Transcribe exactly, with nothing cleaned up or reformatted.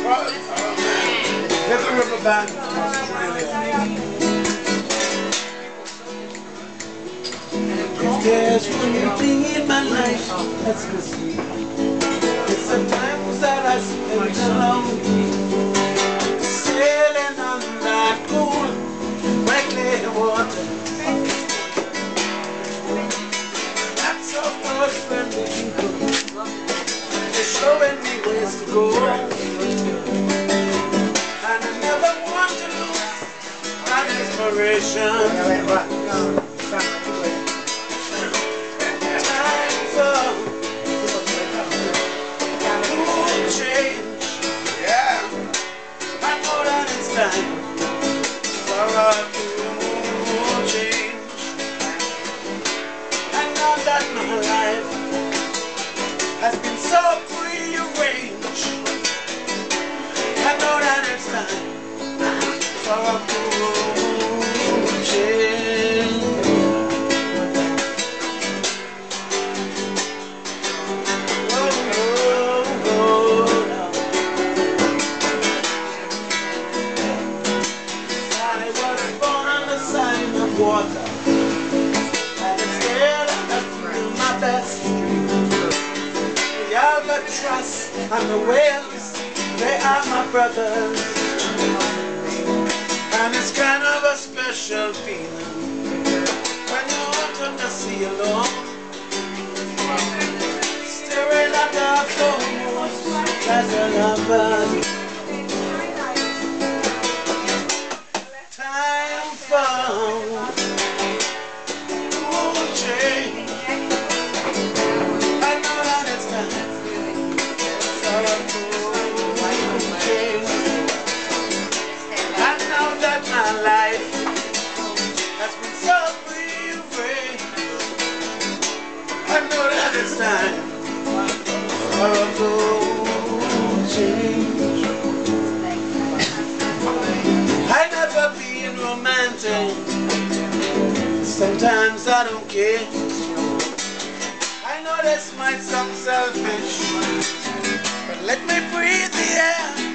There's a rubber band from Australia. If there's one thing in my life that's missing, it's the times that I spend alone, sailing on that cool, clear water. That's of course friendly people, they're showing me ways to go, and I never want to lose my inspiration. My life has been so prearranged. I know that it's time for a cool change. Oh, oh, oh, no. I was born on the side of water. Trust and the whales, they are my brothers, and it's kind of a special feeling when you're out on the sea alone, staring at the floor as a lover. Time for cool change. My life has been so free. I know that it's time for a cool change. I never been romantic. Sometimes I don't care. I know this might sound selfish, but let me breathe the air.